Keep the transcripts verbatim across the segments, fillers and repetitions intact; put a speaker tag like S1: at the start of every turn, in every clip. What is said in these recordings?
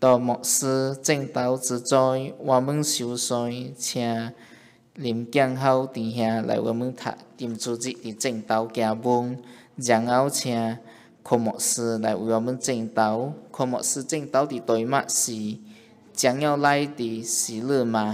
S1: 到末世正道之灾，我们受衰，请临降好弟兄来我们读点主旨的正道经文，然后请科牧师来为我们正道。科牧师正道的对幕是将要来的喜乐吗？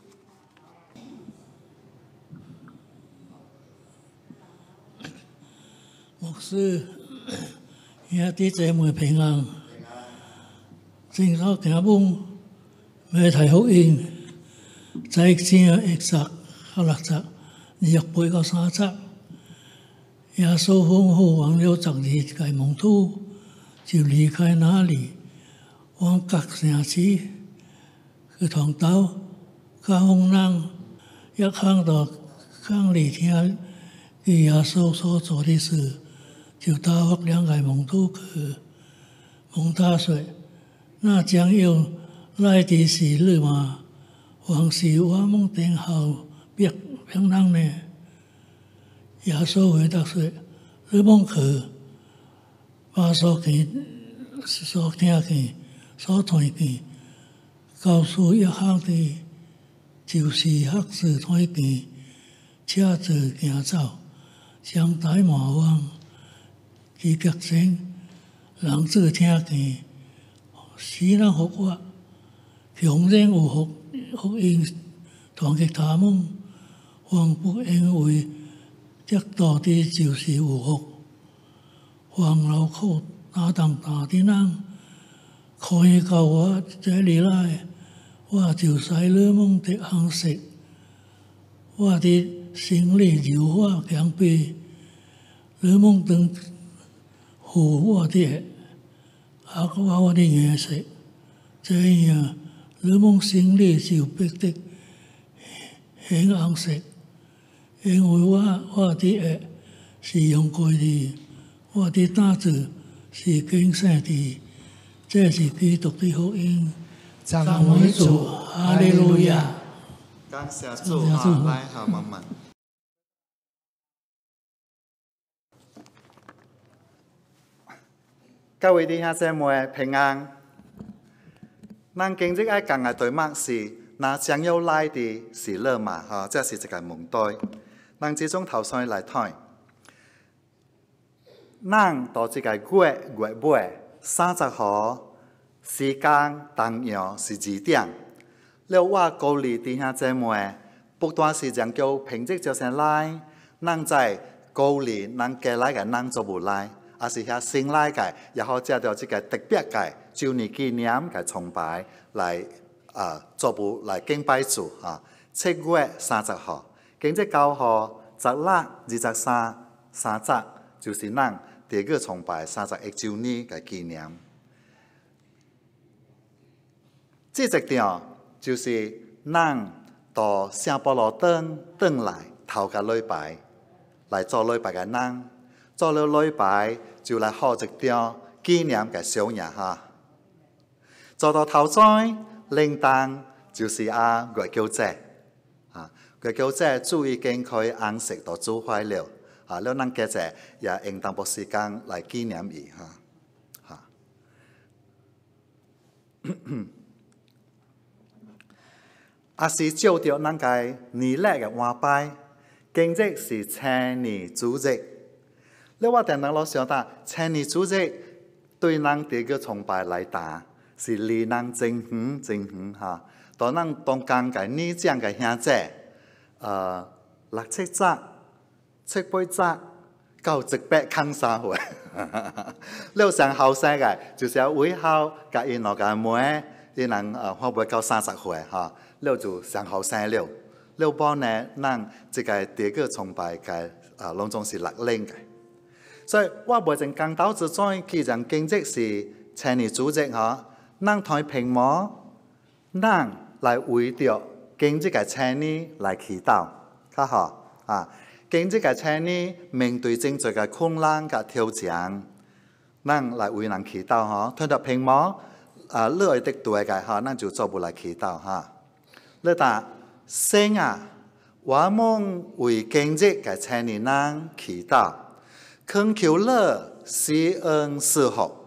S2: 牧师，兄弟姐妹平安。正道经文要提福音，在正一十到六十，二十八到三十。耶稣吩咐完了十二个门徒，就离开那里，往各城市去传道，教训人，也看到讲里听耶稣所做的事，就答复两个门徒去问他说：“那将要来的喜乐吗？还是我们等候别别人呢？”耶稣回答说：“你们去，把所见、所听见、所听见，告诉一行的，就是合适听见，车子行走，上台麻烦，去决定，人子听见，使人复活，强人有福福音传给他们，凡不因为得到的就是有福。凡劳苦担当大的人，可以到我这里来，我就使你们得安息。我的心里柔和谦卑，你们等负我的啊我的原则，这样你们心里就必得很安息。因为我我的爱是用过的，我的担子是更深的，这是基督的福音。赞美主，哈利路亚！
S3: 感谢主啊，来好慢慢。各位弟兄姊妹平安。咱今日爱讲嘅对幕是，那將要來的是樂嘛？哈，這是一個問題。咱這種頭先來睇，咱到這個月月尾三十號時間當陽是二點，了我鼓勵弟兄姊妹，不斷時間叫平日就先來，咱在鼓勵咱過來嘅咱做唔來，而是遐新來嘅，然後借到這個特別嘅周年紀念嘅崇拜來啊做唔來敬拜主啊，七月三十號。今日九號、十六、二十三、三十，就是咱第二個崇拜三十一週年嘅紀念。這一點就是咱到聖保羅登登來頭個禮拜來做禮拜嘅咱，做了禮拜就來學一點紀念嘅小嘢哈。做到頭先靈當就是啊月球節。佢叫這主已經可以安息到煮壞了，啊！了咱嘅這也應當撥時間來紀念伊哈，嚇。啊是照着咱個年曆嘅話拜，今日是青年主日。你話定咱老想到青年主日對咱第個崇拜來打，是離咱真遠真遠嚇。到咱當間嘅呢將嘅兄姐。呃，六七則、七八則、九十八抗三回，了上後生嘅，就是有尾後甲因落個妹，伊人呃可唔可以到三十歲哈？了就上後生了，了幫呢，咱這個第二個崇拜嘅啊，攏總是六零嘅，所以我袂淨講到之中，既然經濟是青年組織哈，咱台屏幕，咱來為着。今日嘅青年來祈禱，較好啊！今日嘅青年面對正在嘅困難嘅挑戰，咱來為人祈禱嗬。睇到屏幕啊，你愛的對嘅嗬，咱就做步來祈禱哈。你答聖啊，我們為今日嘅青年人祈禱，懇求你施恩賜福，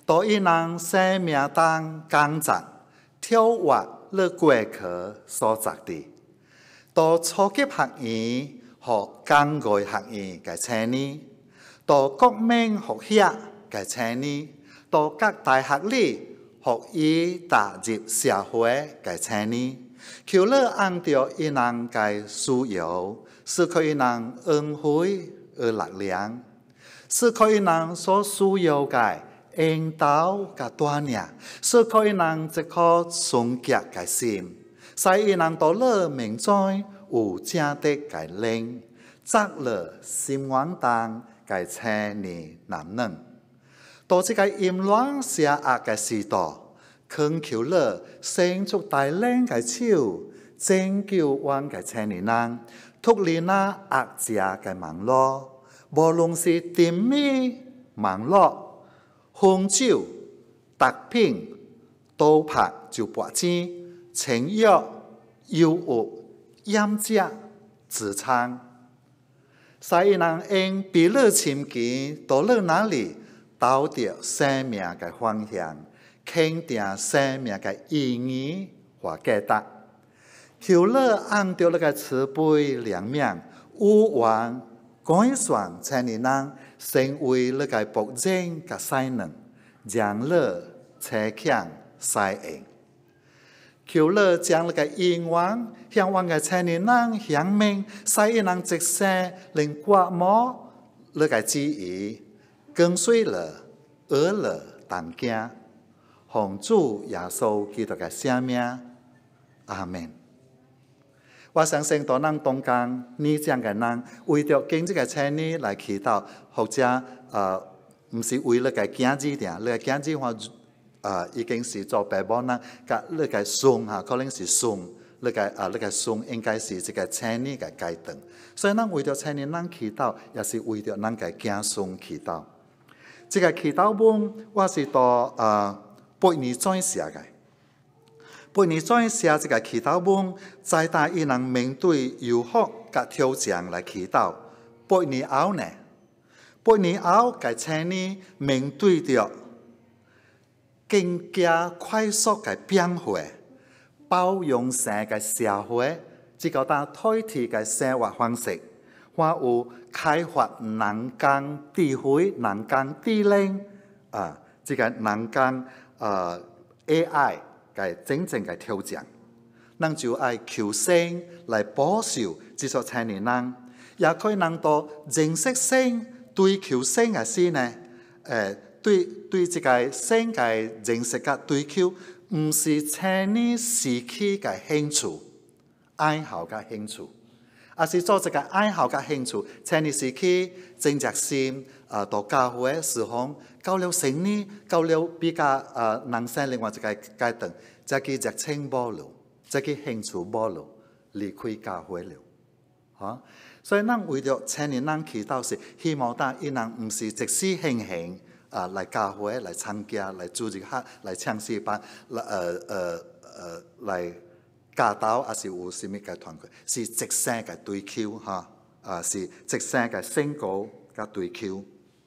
S3: 到伊人生命当工作，跳跃了过去所值的，到初级学院和工具学院嘅青年，到国民学校嘅青年，到各大学里学以踏入社会嘅青年，求了按照伊人嘅需要，使佢伊人恩惠而力量，使佢伊人所需要嘅引導嘅鍛鍊，使佢伊人一顆純潔嘅心，使伊人到了明在有正的嘅靈，則了心願當嘅青年男人。到這個淫亂邪惡嘅時代，懇求了成就大領嘅手，拯救阮嘅青年人，脫離那惡者嘅網絡，無論是甜蜜網絡、紅酒、毒品、賭博、就搏錢、情欲、憂鬱、陰質、自殘，使伊人因彼了親近，到了哪裡？找到生命嘅方向，肯定生命嘅意義和價值。求了按照那個慈悲憐憫，有緣改善青年人，成為那個僕人嘅才能，讓了車強使用。求了將那個願望向我嘅青年人顯明，使伊人直生令刮摸那個旨意。跟隨了，而了當行，奉主耶穌基督嘅聖名，阿門。我相信當咱東江呢將嘅人，為着經濟嘅青年來祈禱，或者呃唔是為了個經濟定，呢個經濟話呃已經是做白幫啦，甲呢個送嚇可能是送，呢個啊呢個送應該是這個青年嘅階段，所以咱為着青年人祈禱，也是為着咱嘅子孫祈禱。這個祈禱文我是到呃八年前寫嘅，八年前寫這個祈禱文，在大伊人面對誘惑甲挑戰來祈禱。八年後呢，八年後嘅青年面對着更加快速嘅變化，包容性嘅社會，這個當代替嘅生活方式。我有開發人工智慧、人工智能啊，這個人工呃 A I 嘅真正嘅挑戰，咱就愛求生來保守這些青年人，也可以能到認識生對求生嘅事呢，誒對對這個生嘅認識嘅追求，唔是青年時期嘅興趣、愛好嘅興趣。也是做這個愛好嘅興趣，青年時期正直心，啊，到教會侍奉，到了成年，到了比較啊人生另外一個階段，就佢熱情冇了，就佢興趣冇了，離開教會了，嚇。所以咱為咗青年人祈禱是希望但伊人唔是即時興興啊來教會來參加來組織下來唱詩班，來呃呃呃來。教導也是有什麼嘅團隊，是直生嘅追求嚇，啊是直生嘅升高嘅追求。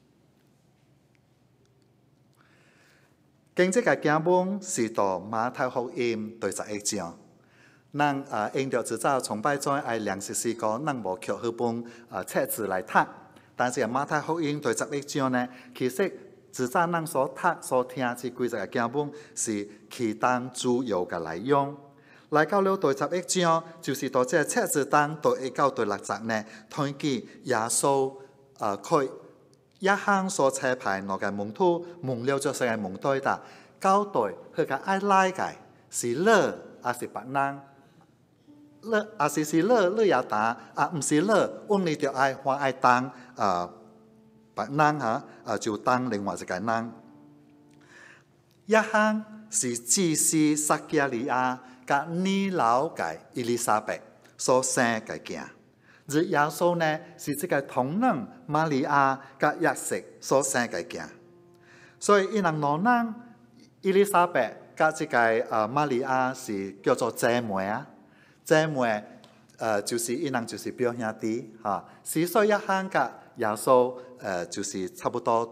S3: 經濟嘅經文是到馬太福音第十一章，咱啊應著只早崇拜在愛兩十四個，咱無缺嗰本啊冊子來讀，但是馬太福音第十一章呢，其實只早咱所讀所聽這幾隻嘅經文是其當主要嘅內容。來到了第十一章，就是到這冊子當第一到第六節呢，睇見耶穌啊，佢一向所差派落嘅門徒，蒙了咗世界蒙對達，交代佢嘅愛來嘅是樂，還是別人？樂，還是是樂，樂也打，啊唔是樂，我哋就愛話愛當啊別人嚇，啊就當另外一個人。一向是祭司撒迦利亞。甲年老嘅伊麗莎白所生嘅囝，而耶穌呢是這個同人瑪利亞甲約瑟所生嘅囝，所以伊人兩人伊麗莎白甲這個啊瑪利亞是叫做姐妹啊，姐妹誒就是伊人就是表兄弟嚇，是所以一向甲耶穌誒就是差不多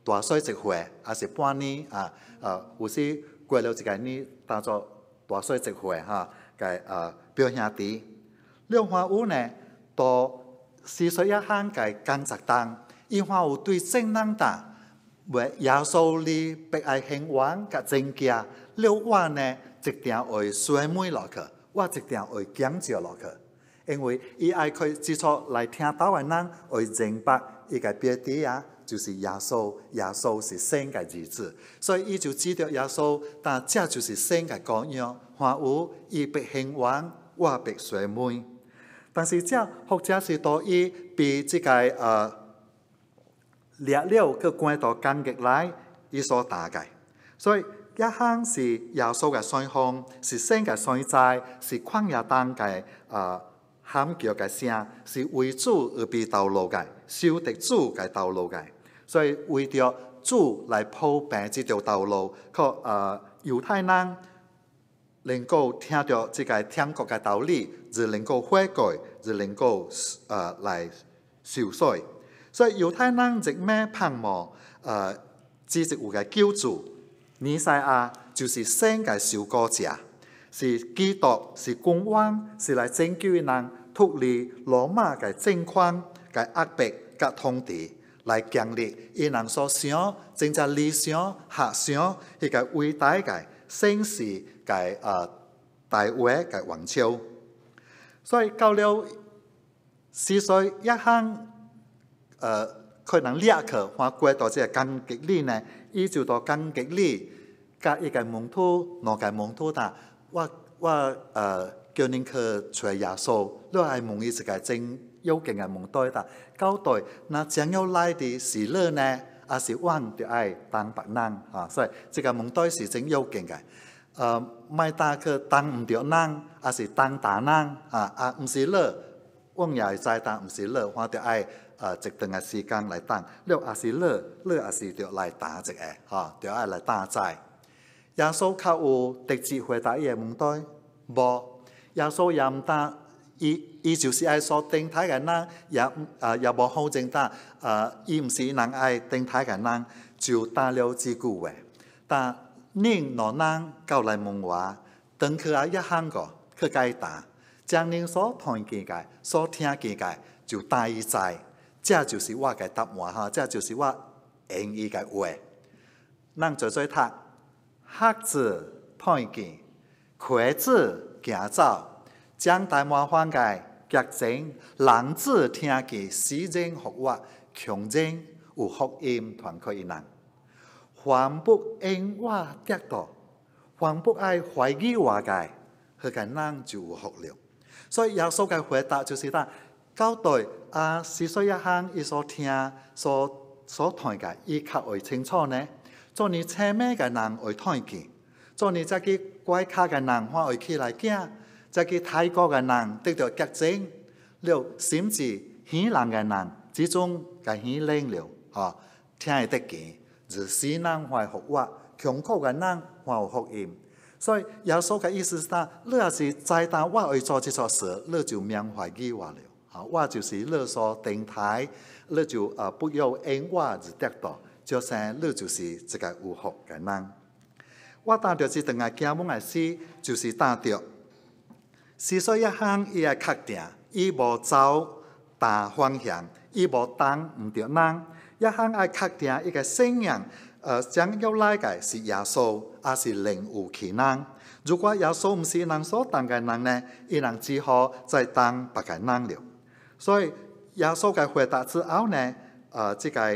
S3: 大岁一岁，还是半年啊？呃，有时过了一个年，当做大岁一岁哈，嘅呃表兄弟。了花有呢，到四岁一项嘅工作當，伊花有對正人打，為耶穌哩被愛興旺嘅正家，了我呢一定會衰妹落去，我一定會講照落去。因為伊愛佢之初來聽到嘅人會明白伊個標題啊，就是耶穌，耶穌是神嘅兒子，所以伊就知道耶穌，但這就是神嘅羔羊，花有伊被興旺，我被衰妹。但是這或者是到伊被這個呃掠了去關到監獄來，伊所打嘅，所以一項是耶穌嘅信奉，是神嘅信在，是曠野當嘅呃。喊叫嘅聲是為主而被道路嘅，受敵主嘅道路嘅，所以為着主來鋪平這條道路，可誒猶太人能夠聽到這個天國嘅道理，就能夠悔改，就能夠誒、呃、來受洗。所以猶太人直咩盼望誒，只是有嘅救主，彌賽亞就是神嘅受膏者。是基督，是君王，是來拯救人脫離羅馬嘅政權、嘅壓迫、嘅統治，來建立伊人所想、真正理想、遐想，迄個偉大嘅盛世嘅誒大偉嘅王朝。所以到了四歲一項，誒可能掠去，話過到這個監獄裡呢，伊就到監獄裡，甲伊個門徒，兩個門徒呾。我我誒、呃、叫恁去找耶穌，你係問伊一個真有勁嘅問題啦。交代那將要來的是你呢，還是我哋愛當別人啊？所以這個問題是真有勁嘅。誒，咪打去當唔着人，還是當打人啊？啊，唔是你，我也係知當唔是你，我哋愛誒一段嘅時間來當。你還是你，你還是着來打一個，嚇，着愛來打齋。耶穌較有直接回答伊個問題，無。耶穌也唔答，伊伊就是愛所定態嘅人，也啊也無好證答，啊伊唔是人愛定態嘅人，就答了這句話。但恁若人到來問我，當去啊一項個去解答，將恁所看見嘅、所聽見嘅，就答伊知，這就是我嘅答案哈，這就是我應伊嘅話。咱做做讀。瞎子看見，瘸子行走，將大麻煩嘅腳證，聾子聽見，死人復活，窮人有福音傳給伊人。凡不因我得到，凡不愛懷疑我嘅，佢嘅人就有福了。所以耶穌嘅回答就是啦，交代啊，四歲一項伊所聽、所所談嘅，伊較會清楚呢。做你青咩嘅人會睇見，做你這個怪卡嘅人我會起來驚，這個泰國嘅人得到腳證，了甚至希蘭嘅人之中嘅希靈了，嚇聽得見，就死人會復活，窮苦嘅人會有福音。所以耶穌嘅意思是話，你要是知道我會做這件事，你就免懷疑我了，嚇我就是你所定態，你就啊不要因我而得到。就算你就是這個有福嘅人，我打到這段嘅經文嘅詩，就是打到四歲一項，伊係確定，伊無走大方向，伊無當唔着人，一項係確定伊個信仰，誒將要來嘅是耶穌，還是另有其人？如果耶穌唔是人所當嘅人呢，伊人只好再當別個人了。所以耶穌嘅回答之後呢，誒這個。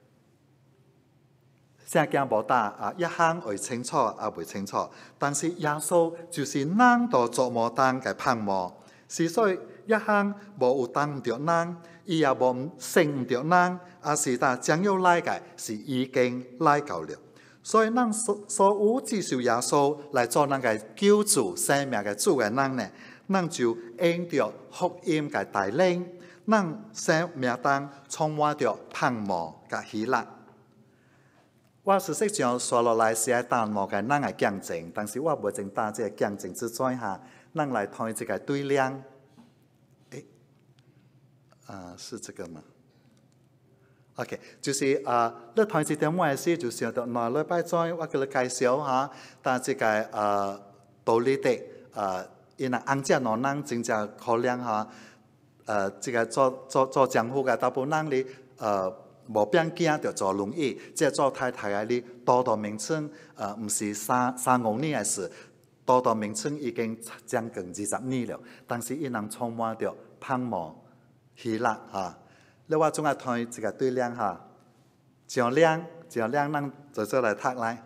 S3: 聖經無答啊，一項會清楚啊，未清楚。但是耶穌就是人都做無當嘅盼望，是所以一項無有當唔着人，伊也無成唔着人，而是但將要來嘅是已經來到了。所以咱所所有接受耶穌來做咱嘅救主、生命嘅主嘅人呢，咱就應着福音嘅帶領，咱生命當充滿着盼望嘅喜樂。我事實上說落來是喺淡漠嘅咱嘅見證，但是我無正打這個見證之中下，咱來談這個對量。誒，啊，是這個嗎？ OK， 就是啊，你台一點咩事，就想到哪禮拜再我給你介紹下，但這個啊道理的啊，因為安家老人真正可憐下，呃，這個做做做政府嘅大部分人哩，呃，無變驚就坐輪椅，即係做太太嘅哩，多多名稱，呃，唔是三三五年嘅事，多多名稱已經將近二十年了，但是伊人充滿着盼望、喜樂嚇。你話總係睇一個對量嚇，上量上量，咱就做來讀來。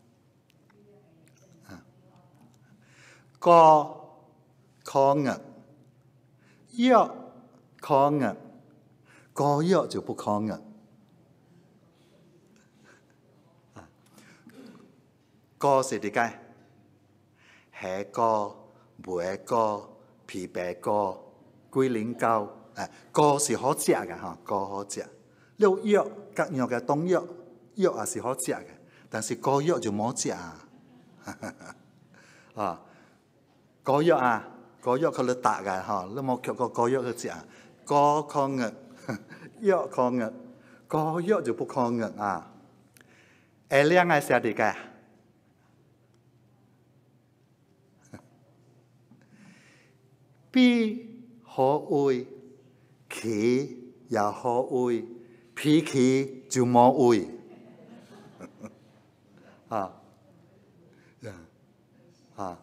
S3: 個可額，約可額，個約就不可額。個是點解？蝦個、梅個、枇杷個、龜苓膏。誒，個是好食嘅嚇，個好食。你藥各樣嘅東藥，藥也是好食嘅，但是個藥就冇食啊。啊，個藥啊，個藥佢哋打嘅嚇，你冇食過個藥去食啊？個抗藥，藥抗藥，個藥就不抗藥啊。誒，兩個寫啲嘅。B 可會？氣也可畏，脾氣就冇畏。啊，啊，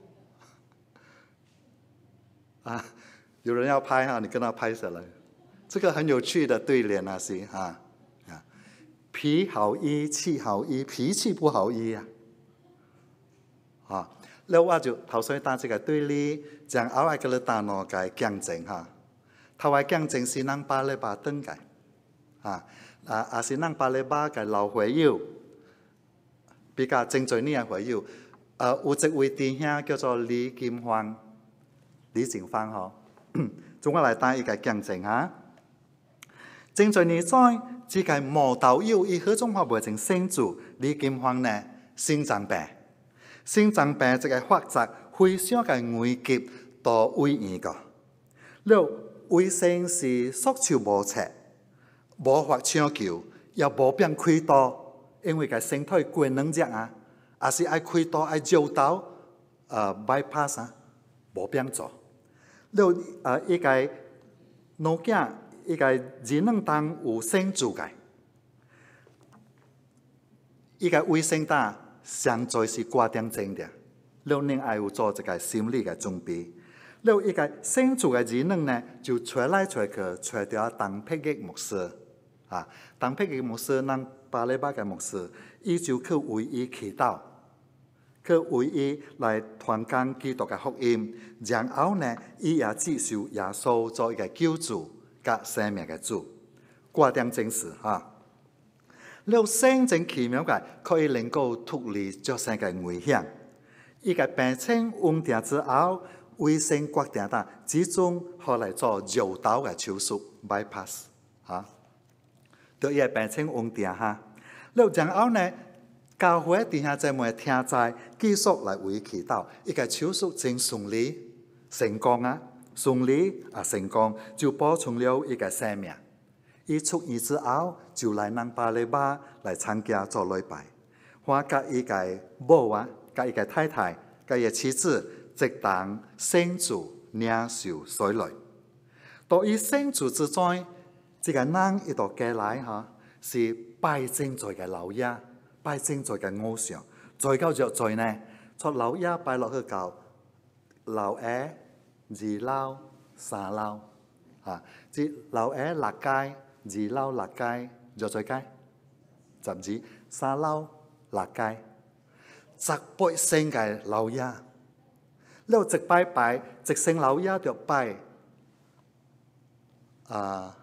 S3: 啊！有人要拍哈，你跟他拍下來。這個很有趣的對聯啊，是啊啊，脾好醫，氣好醫，脾氣不好醫啊。啊，แล้ว我就頭先打這個對立，將後來個你大腦嘅競爭哈。頭位競爭是咱巴黎巴登嘅，啊啊啊是咱巴黎巴嘅老會友，比較正在呢嘅會友，誒有一位弟兄叫做李金芳，李金芳嗬，總我嚟打一個競爭嚇。正在呢在只係無道友，以何種話變成聖主？李金芳呢心臟病，心臟病即係發作非常嘅危急到危險個，了。衛生是束手無策，無法搶救，也無變開刀，因為佢身體過能隻啊，也是愛開刀愛照刀，呃 bypass 啊，無變做。了呃一個腦鏡，一個智能當有生主嘅，一個衛生單相對是掛點正嘅，了另愛有做一個心理嘅準備。了一個生主嘅技能呢，就出來出去，找到當佩嘅牧師啊，當佩嘅牧師，咱巴黎巴嘅牧師，伊就去為伊祈禱，去為伊來傳講基督嘅福音，然後呢，伊也接受耶穌做一個救主甲生命嘅主，掛點正事哈。了聖真奇妙嘅，可以能夠脫離作生嘅危險，伊個病情穩定之後。衛生決定啦，始終後來做繞道嘅手術 bypass 嚇，對伊個病情穩定嚇。แล้ว然後呢，教會底下在每聽在繼續來為祈禱，一個手術真順利成功啊，順利啊成功，就補充了一個生命。伊出院之後，就來咱巴黎巴來參加做禮拜，我甲伊個某啊，甲伊個太太，甲伊個妻子。即當聖主領受水來，到以聖主之災，這個人一道過來哈，是拜正在嘅老爺，拜正在嘅偶像，再到若在呢，從老爺拜落去到老爺二老三老，啊，即老爺六屆，二老六屆，若在屆，十二三老六屆，十八聖嘅老爺。แล้ว直拜拜，直升老爺就拜，啊，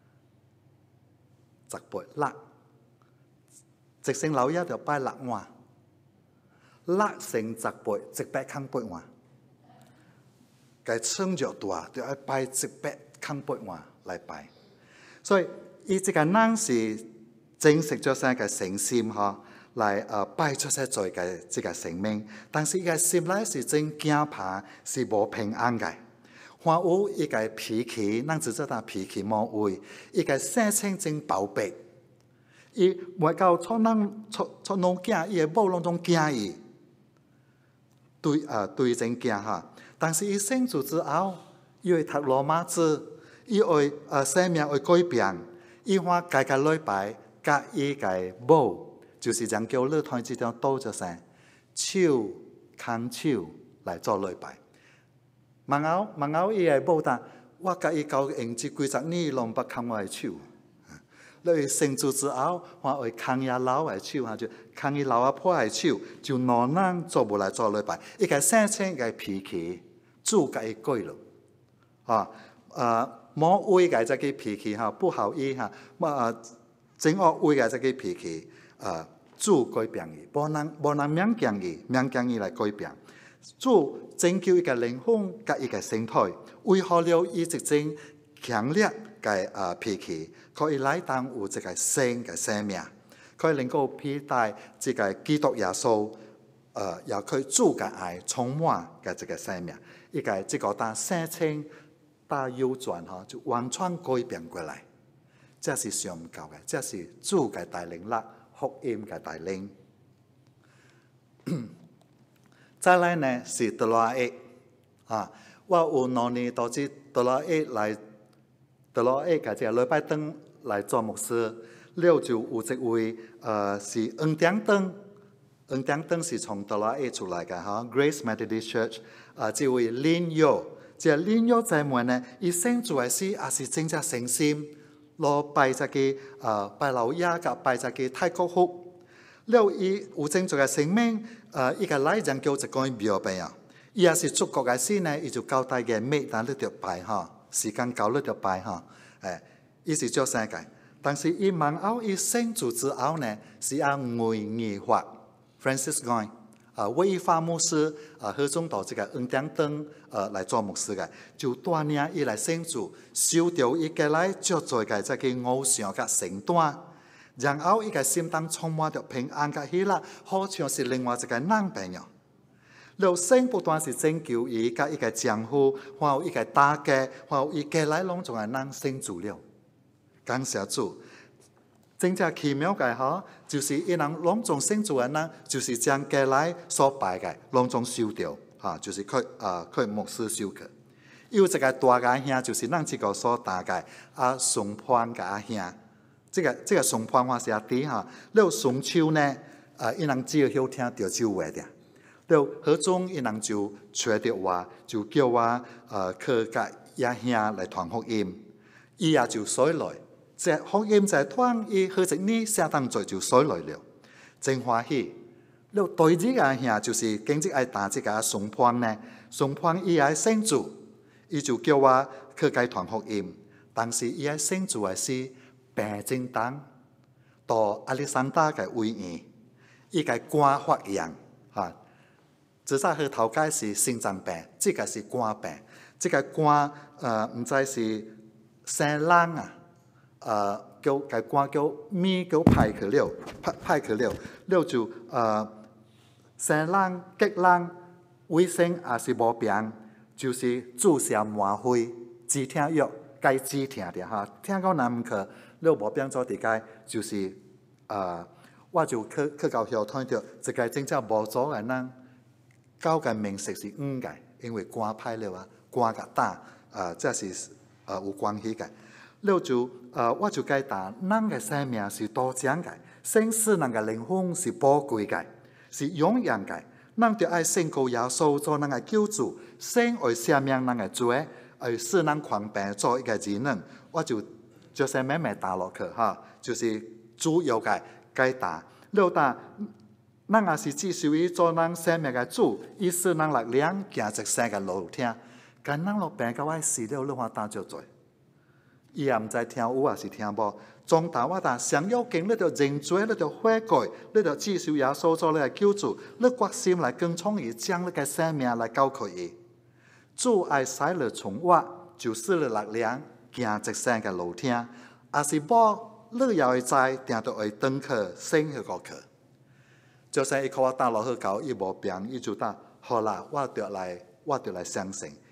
S3: 直拜六，直升老爺就拜六碗，六成直拜，直拜康八碗，佢稱咗大，就要拜直拜康八碗來拜，所以伊這個人是正式咗成個誠心嗬。來呃拜出些罪嘅這個生命，但是伊個心內是真驚怕，是無平安嘅。 還有伊個脾氣，咱知道他脾氣無畏，伊個性情真寶貝。伊袂到錯咱錯錯弄驚，伊個某攏總驚伊，對啊對真驚哈。但是伊信主之後，伊會讀羅馬字，伊會啊生命會改變，伊話家家禮拜，甲伊個某，就是將叫樂團這條道就成手牽手來做禮拜。問後問後伊個某答，我甲伊交用這幾十年，攏不牽我個手。你信主之後，我會牽伊老個手，哈就牽伊老阿婆個手，就兩人做無來做禮拜。伊個性情個脾氣，主甲伊改了，啊啊，冇為個這個脾氣哈，不好意哈，啊整惡為個這個脾氣，啊主改變伊，無人無人勉強伊，勉強伊來改變。主拯救伊個靈魂，甲伊個身體，為好了伊一種強烈嘅啊脾氣，可以來當有這個新嘅生命，可以能夠披戴這個基督耶穌，呃，也可以主嘅愛充滿嘅這個生命，伊個這個當性情大扭轉哈，就完全改變過來，這是上教嘅，這是主嘅帶領啦，福音嘅帶領。再來呢是德羅埃啊，我有兩年到至德羅埃來。德羅埃嘅這個禮拜燈來做牧師，了就有一位呃是恩典燈，恩典燈是從德羅埃出來嘅哈 ，Grace Methodist Church 啊、呃，這位林友，這林友姊妹呢，伊信主嘅時也是真正誠心，攞拜隻個呃拜老爺甲拜隻個太國福，了伊有正做嘅生命，呃伊個來將叫一個廟病啊，伊也是出國嘅時呢，伊就交代嘅咩，但你條拜哈。時間到了就拜哈，誒，伊是做生計，但是伊問後伊信主之後呢，是按會議法 ，Francis Goy 啊，為法牧師啊，何中到這個恩典燈呃來做牧師嘅，就帶領伊來信主，收掉伊個來做做嘅這個偶像嘅成端，然後伊個心當充滿着平安嘅喜樂，好像是另外一個男朋友。了生不斷是拯救伊，甲伊個丈夫，還有伊個大家，還有伊家來攏總係人信主了。感謝主，真正奇妙嘅嗬，就是伊人攏總信主嘅人，就是將家來所拜嘅攏總收掉，嚇，就是佢啊佢牧師收去。有一個大嘅兄，就是咱這個所大嘅啊崇潘嘅阿兄，這個這個崇潘話是阿弟嚇，了崇秋呢，啊伊人只要曉聽着就話的。了，何種伊人就找着我，就叫我呃去甲亞兄來傳福音，伊也就隨來。這福音在傳，伊好一年相當做就隨來了，真歡喜。了對這個兄就是經濟愛打這個崇潘呢，崇潘伊愛信主，伊就叫我去甲傳福音。但是伊愛信主嘅是病真重，到亞歷山大嘅醫院，伊個肝發炎嚇。至少佢頭家是心臟病，這個是肝病，這個肝呃唔知是生冷啊，呃叫個肝叫咪叫派去了，派派去了，了就呃生冷激冷，衛生也是無病，就是注射麻灰止痛藥，該止痛的哈，聽講難唔去，了無病做啲個就是呃我就去去到後睇到，這個真正無做嘅人。交嘅名食是誤嘅，因為肝歹了啊，肝嘅大，啊，這是啊有關係嘅。了就啊，我就解答，人嘅生命是多獎嘅，生死人嘅靈魂是寶貴嘅，是永遠嘅。人就愛信靠耶穌做人嘅救主，生為赦免人嘅罪，而使人狂病做一個技能。我就就是慢慢打落去哈，就是主要嘅解答。了答。咱也是接受伊做咱生命嘅主，伊使咱力量行直生嘅路聽。但咱落病到我死了，你話打就罪。伊也唔知聽有還是聽無。總打我打想要經，你就認罪，你就悔改，你就接受耶穌做你嘅救主，你決心來跟從伊，將你嘅生命來交給伊。主愛使你從我，就使你力量行直生嘅路聽。也是無，你也會知，定到會登去，升去過去。就算伊靠我打落去搞，伊無病，伊就打好啦，我就來，我就來相信，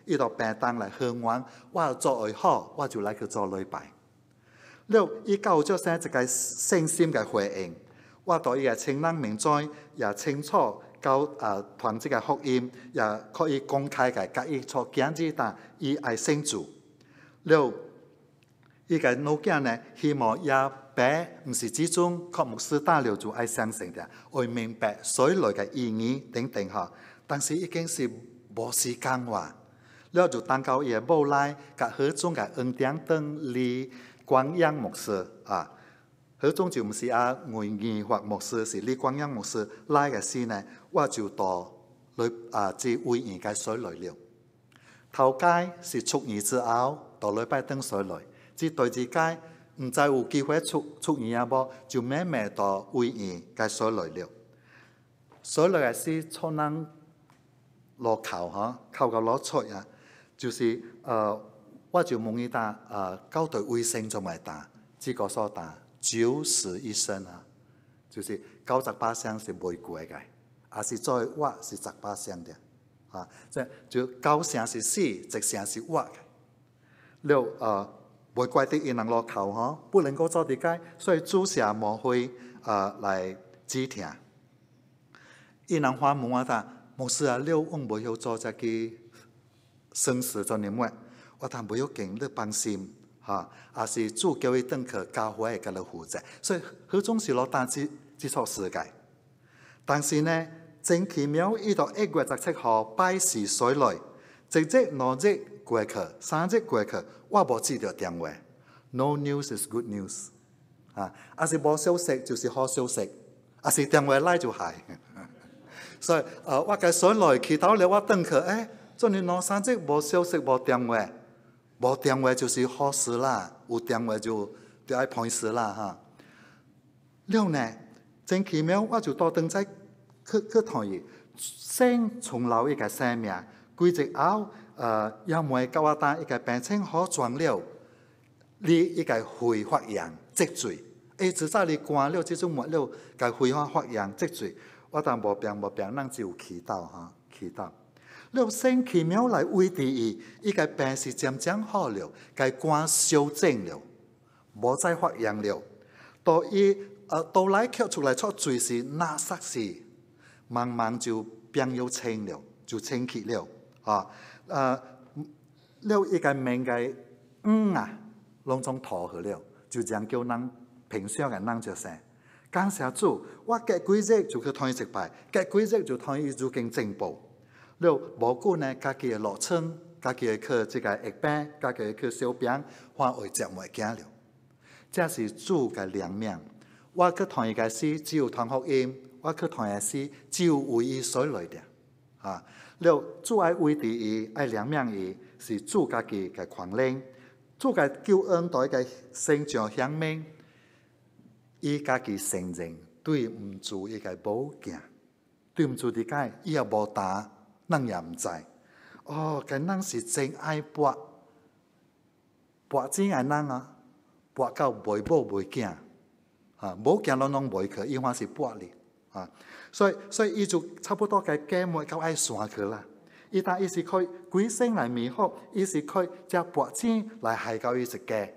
S3: 伊到病當來向往，我做會好，我就來去做禮拜。了，伊教咗些一個信心嘅回應，我對伊嘅清人明在也清楚教啊團這個福音，也可以公開嘅甲伊做見證，但伊愛信主。了，伊個老囝呢，希望也白唔是之中，確牧師打了就愛相信嘅，會明白水來嘅意義等等嚇。但是已經是無時間話，了就當到伊個母來，甲何種嘅恩典等李光陽牧師啊，何種就唔是啊外義或牧師，是李光陽牧師來嘅時呢，我就到來啊至會議嘅水來了。頭街是出義之後，到禮拜登水來，至對之街唔再有機會出出義啊噃，就慢慢到會議嘅水來了。水來嘅是錯能落口嚇，口個攞出呀，就是誒、呃，我就問伊打誒，交對衛生做埋打，這個所打九死一生啊，就是九十八聲是袂過嘅，也是再我是十八聲嘅，啊，即就九聲是死，十聲是我嘅，了誒袂怪啲伊能落口嚇，不能夠做啲解，所以主社無會誒來指聽，伊能話問我打。牧師啊，了我唔要做這個生死做念乜，我但唔要經你放心嚇，也是主叫伊登去教會嘅嚟負責，所以佢總是落單子接觸世界。但是呢，真奇妙，依度一月十七號拜時水來，直接兩日過去，三日過去，我冇知道電話。No news is good news 啊，也是冇消息就是好消息，也是電話來就係。所以，呃，我嘅水來祈禱了，我等佢，誒，做你兩三日無消息無電話，無電話就是好事啦，有電話就就愛碰事啦嚇。了呢，真奇妙，我就到等在去去同伊，先從老一個生命，規直後，呃，要唔係教我打一個病情好轉了，你一個肺發炎積聚，誒，至少你關了這種末了，個肺發發炎積聚。我但無病無病，咱只有祈禱哈，祈禱。了神奇妙來為第伊，伊個病是漸漸好了，個肝消正了，無再發炎了。到伊呃倒來吸出來出水時，那煞是慢慢就變又清了，就清氣了啊！呃，了伊個命個嗯啊，攏總脫去了，就這樣叫人平常嘅人就生。感謝主，我隔幾日就去同伊食飯，隔幾日就同伊做經進步。了無過呢，家己嘅落村，家己嘅去這個疫病，家己嘅去小病，反而接袂驚了。這是主嘅良命。我去同伊嘅事，只有同福音；我去同伊嘅事，只有為伊所來的。啊，了主愛為第伊，愛良命伊，是主家己嘅權領，主嘅救恩對嘅成長響明。伊家己承認對唔住伊個寶鏡，對唔住啲解，伊也無打，人也唔知。哦，個人是真愛博，博真愛人啊，博到袂寶袂鏡，啊，冇鏡攏攏袂去，伊話是博哩，啊，所以所以伊就差不多個計末到愛算去啦。伊但伊是可以鬼神來迷惑，伊是可以將博真來害到伊一個。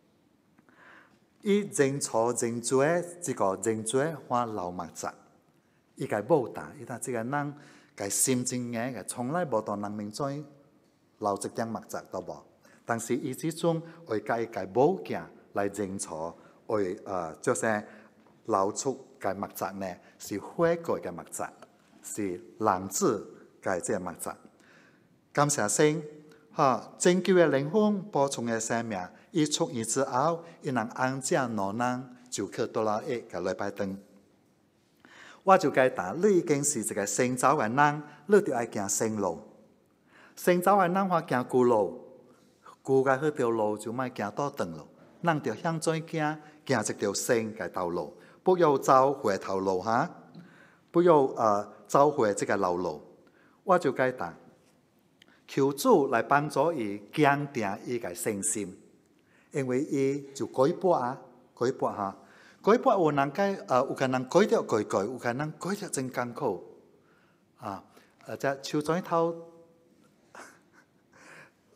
S3: 伊認錯認罪，這個認罪話流目雜，伊個無大，伊但這個人個心真嘅，個從來無到人面前流一點目雜都無。但是伊之中為個伊個無鏡來認錯，為呃就是流出個目雜呢，是悔改嘅目雜，是男子個這目雜。感謝神，哈，拯救嘅靈魂，補充嘅生命。伊出院之後，伊能安靜攞人就去到了一個禮拜燈。我就解答，你已經是一個成早嘅人，你就愛行聖路。成早嘅人話行舊路，舊嘅嗰條路就咪行到長路。人就向前行，行一條聖嘅道路，不要走回頭路哈，不要呃走回這個老路。我就解答，求主來幫助伊堅定伊個信心。因為伊就改撥啊，改撥嚇，改撥有人改，誒有個人改掉改改，有個人改掉真艱苦，啊，誒只手指頭，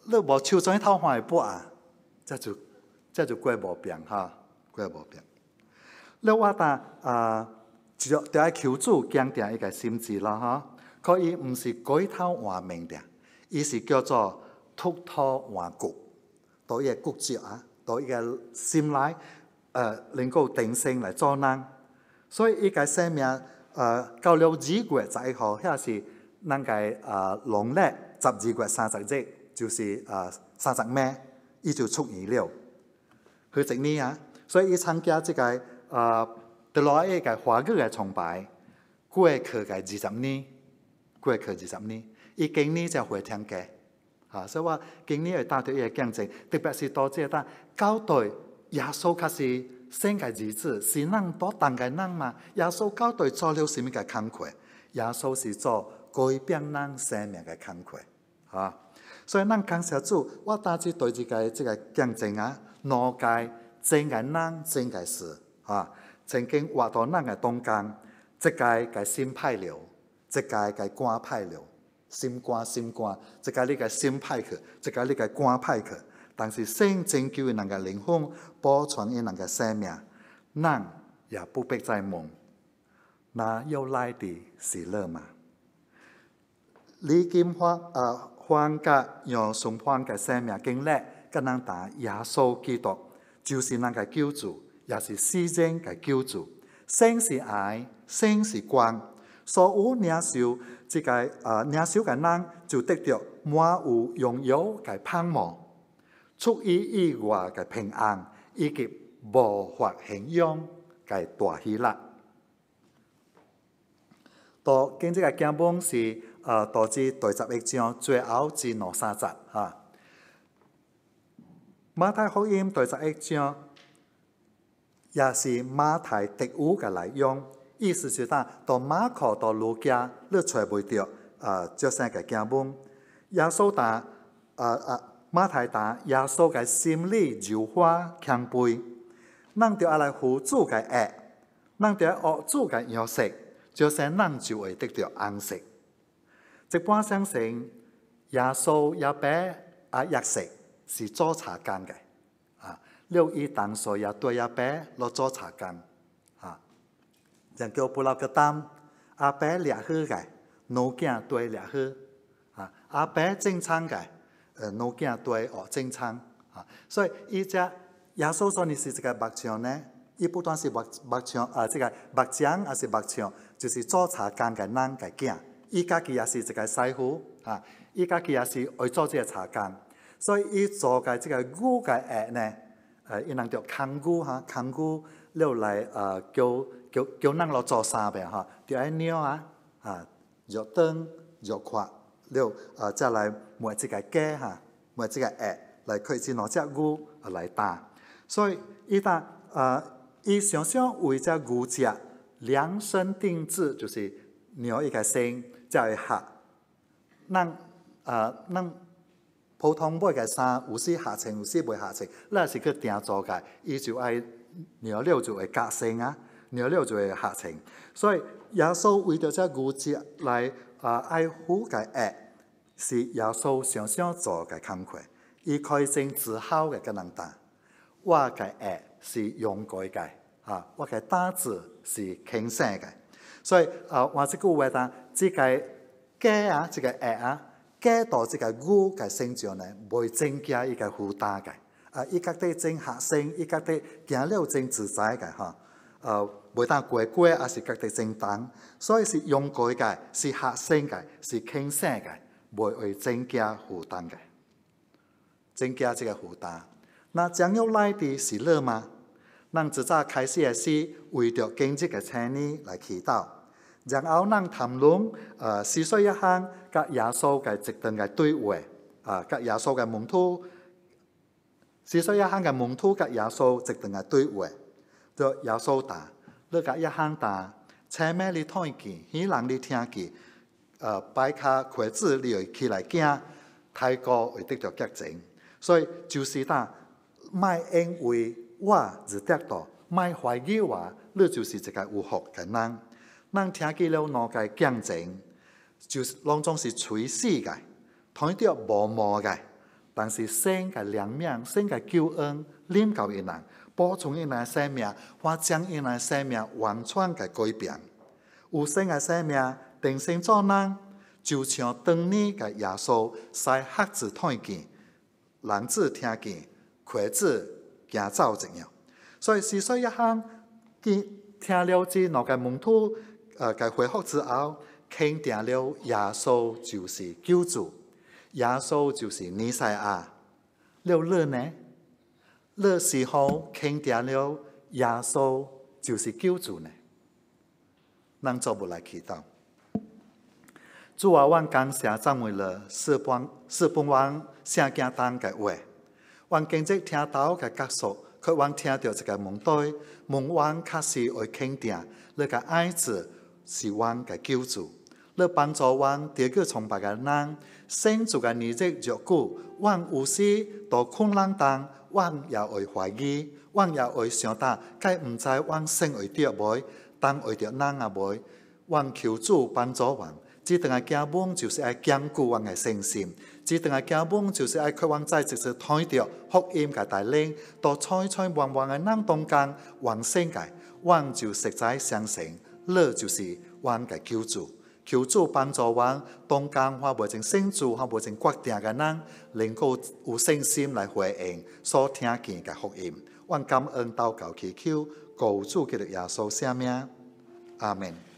S3: 你无手中头看会拨啊，这就这就过无病哈，过无病。你我呾啊，就就爱求主强调一个心志啦哈。可伊毋是改头换面的，伊是叫做突脱换骨，到伊个骨质啊，到伊个心内呃能够定性来做人。所以伊个生命呃到了二月十一號，遐是咱个呃農曆十二月三十日，就是呃三十尾，伊就出院了。佢一年啊，所以伊參加即、這個呃德羅伊個華語嘅崇拜，過去嘅二十年，過去二十年，伊今年就回聽嘅，嚇，所以話今年會帶到伊個見證，特別是到即個交代耶穌確是生嘅日子，是咱多當嘅人嘛？耶穌交代做了什麼嘅工課？耶穌是做改變咱生命嘅工課，嚇。所以咱感謝主，我大致對這個這個見證啊，兩界真嘅人真嘅事，嚇。曾經活到咱嘅中間，即個嘅心歹了，即個嘅肝歹了，心肝心肝，即個你嘅心歹去，即個你嘅肝歹去。但是聖拯救人嘅靈魂，保存人嘅生命，咱也不必再問，那要來的是樂嗎？李金花啊，患甲讓順患嘅生命經歷，跟咱打耶穌基督，就是咱嘅救主。也是世人嘅救主，生是愛，生是光。所有領受這個啊領受嘅人，就得到滿有擁有嘅盼望，出於意外嘅平安，以及無法形容嘅大喜樂。到今這個經文是啊，導致第十一章最後至兩三節嚇。馬太福音第十一章。也是馬太特有嘅內容，意思是講到馬可到路加，你找袂到啊，這些嘅經文。耶穌打啊啊，馬太打耶穌嘅心理柔化謙卑，咱就要來付主嘅愛，咱就要學主嘅樣式，這些咱就會得到安息。一般相信耶穌也比啊約瑟是做查工嘅。了伊當時也對阿伯落做查工，嚇，人叫不老個擔，阿伯掠去嘅，老囝對掠去，嚇，阿伯正常嘅，誒老囝對學正常，嚇，所以伊只耶穌說你是這個目槍呢，伊不單是目目槍，啊，這個目槍還是目槍，就是做查工嘅人嘅囝，伊家己也是一個師傅，嚇，伊家己也是會做這個查工，所以伊做嘅這個語嘅誒呢。誒，伊人叫康古哈，康古了來誒叫叫叫人落做三遍哈，就愛鳥啊，啊，肉燈肉殼了誒，再來每一個雞哈，每一個鴨來開始攞隻魚來打，所以伊打誒，伊常常為隻魚隻量身定制，就是鳥一個身就會合，咱誒咱。普通買嘅衫，有時下穿，有時袂下穿，咱是去訂做嘅，伊就愛尿了就會夾身啊，尿了就會下穿。所以耶穌為咗這牛節來啊愛護嘅愛，是耶穌常常做嘅工課。伊開正自豪嘅跟人講，我嘅愛是勇敢嘅，啊，我嘅膽子是輕省嘅。所以啊，我這句話講，這個假啊，這個愛啊。加到這個語嘅成長呢，袂增加伊個負擔嘅，啊，伊覺得真學生，伊覺得行了真自在嘅，嚇，誒，袂當過過，也是覺得真重，所以是勇敢嘅，是學生嘅，是輕省嘅，袂會增加負擔嘅，增加這個負擔。那將要來的是樂嗎？咱自早開始嘅是為着經濟嘅青年來祈禱。然後，咱談論誒四歲一項，甲耶穌嘅一段嘅對話，啊，甲耶穌嘅門徒，四歲一項嘅門徒甲耶穌一段嘅對話，就耶穌答：你甲一項答，前面你聽見，希人你聽見，誒擺卡筷子你會起來行，太過會得到潔淨。所以就是答，賣因為我是得到，賣懷疑我，你就是一個有福嘅人。咱聽見了兩個見證，就是當中是隨死嘅，睇到無毛嘅， 但是生嘅良命、生嘅救恩，领到伊人，补充伊人嘅生命，或将伊人嘅生命完全嘅改变。有生嘅生命，定生做人，就像当年嘅耶稣，使瞎子看见，聾子听见，瘸子行走一样。所以是说一项，见听了这两个门徒，呃，嘅回复之后，肯定了耶稣就是救主，耶稣就是弥赛亚。了你呢？你是否肯定了耶稣就是救主呢？咱做不来祈祷。主啊，阮感谢赞美了四本四本王圣经当嘅话，阮经济听到嘅角诉，佢阮听到一个问对，问阮确实会肯定，你嘅爱子是阮嘅救主，你帮助阮得救崇拜嘅人，生主嘅日子若久，阮有时都困难当，阮也会怀疑，阮也会想到，该唔知阮生为着袂，当为着人也袂，阮求主帮助阮。这段嘅行文就是爱坚固阮嘅信心，这段嘅行文就是爱渴望再一次睇到福音嘅带领，到彩彩旺旺嘅人当中，往世界，阮就实在相信，你就是阮嘅救主。求主帮助阮，当中我袂成圣主，我袂成决定嘅人，能够有信心来回应所听见嘅福音。阮感恩祷告祈求，cầu主基督耶稣圣名，阿門。